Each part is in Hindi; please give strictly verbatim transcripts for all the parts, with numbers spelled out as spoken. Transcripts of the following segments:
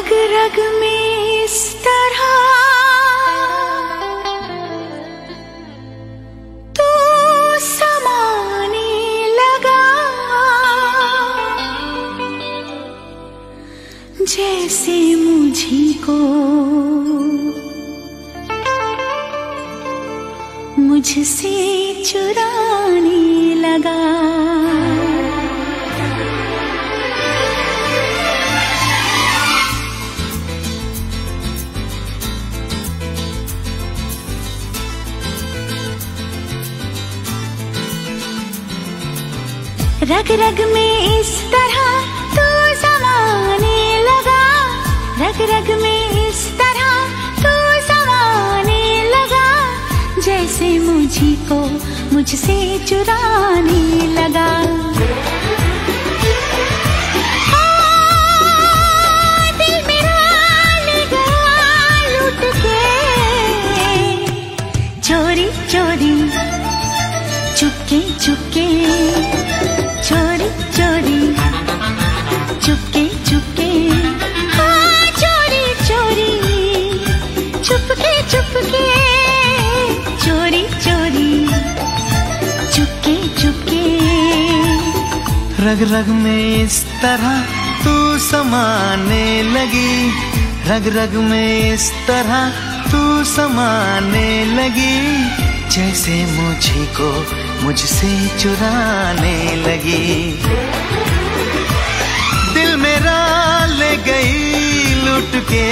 रग रग में इस तरह तू समाने लगा, जैसे मुझी को मुझसे चुराने लगा। रग रग में इस तरह तू समाने लगा, रग रग में इस तरह तू समाने लगा, जैसे मुझी को मुझसे चुराने लगा। हाँ, दिल मेरा ले गया लूट के, चोरी चोरी चुपके चुपके, चोरी चोरी चुपके चुपके, हाँ चोरी चोरी चुपके चुपके, चोरी चोरी चुपके चुपके। रग रग में इस तरह तू समाने लगी, रग रग में इस तरह तू समाने लगी, जैसे मुझी को मुझसे चुराने लगी। दिल मेरा ले गई लुट के,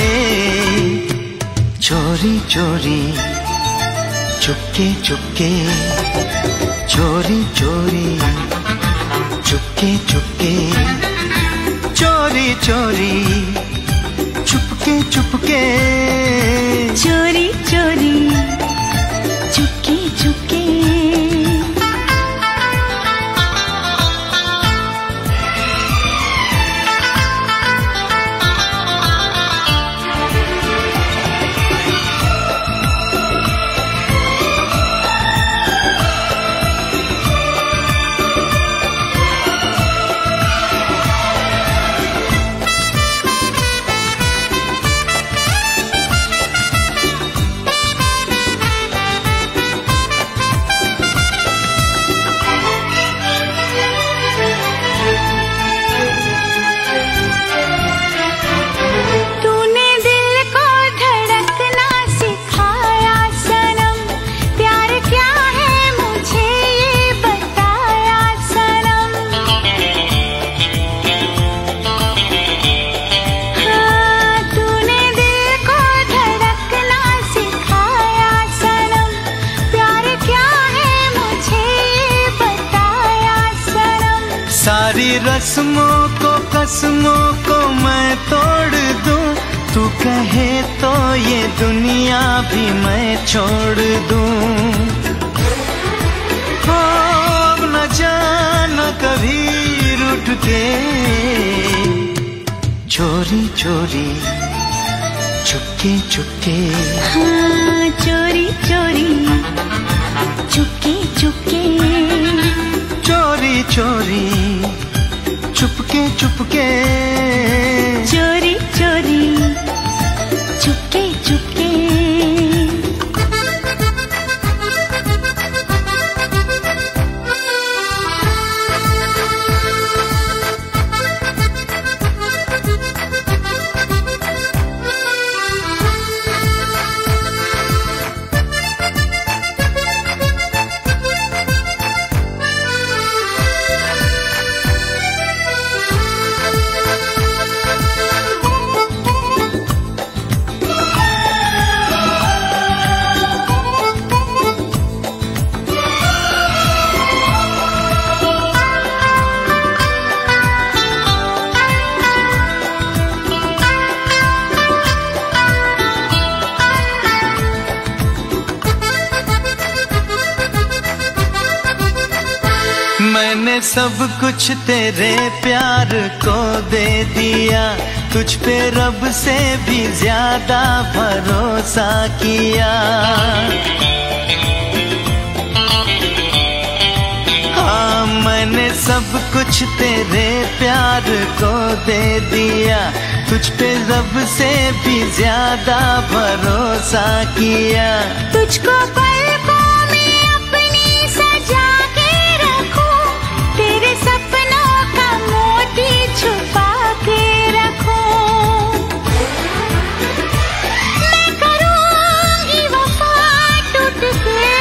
चोरी चोरी चुपके चुपके, चोरी चोरी चुपके चुपके, चोरी चोरी चुपके चुपके, चोरी चोरी चुपके चुपके। सारी रस्मों को कसमों को मैं तोड़ दूं, तू कहे तो ये दुनिया भी मैं छोड़ दूं। हो अब न जाना कभी रूठ के, चोरी चोरी चुपके चुपके, हाँ चोरी चोरी चुपके चुपके, चोरी चोरी चुपके चुपके, चोरी चोरी चुपके चुपके। मैंने सब कुछ तेरे प्यार को दे दिया, तुझ पे रब से भी ज्यादा भरोसा किया। हाँ मैंने सब कुछ तेरे प्यार को दे दिया, तुझ पे रब से भी ज्यादा भरोसा किया। तुझको पलकों में अपनी सजा के रखूं, तेरे सपनों का मोती छुपा के रखूं। मैं करूंगी वफा टूट के,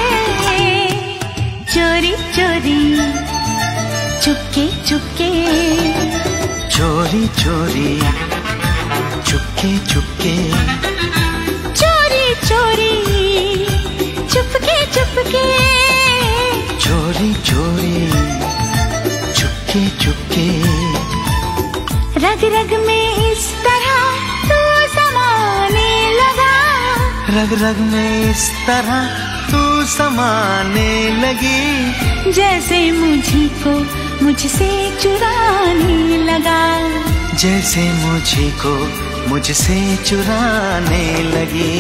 चोरी चोरी चुपके चुपके, चोरी चोरी चुपके चुपके, चोरी चोरी चुपके चुपके, चोरी चोरी चुपके चुपके। रग रग में इस तरह तू समाने लगा, रग रग में इस तरह तू समाने लगी, जैसे मुझी को मुझसे चुराने लगा, जैसे मुझे को मुझसे चुराने लगी।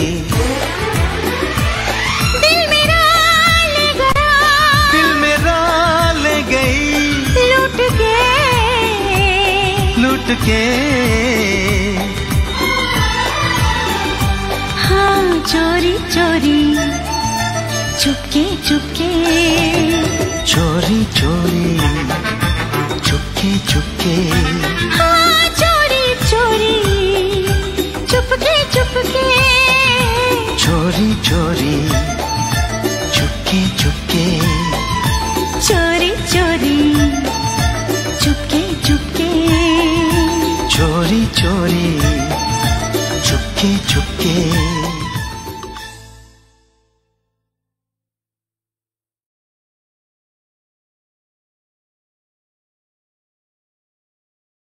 दिल मेरा ले गया, दिल मेरा ले गई, लूट के लूट के। हाँ चोरी चोरी चुपके चुपके, चोरी चोरी चुपके चुपके, हाँ चोरी चोरी चुपके चुपके, चोरी चोरी चुपके चुपके, चोरी चोरी चुपके चुपके, चोरी चोरी चुपके चुपके।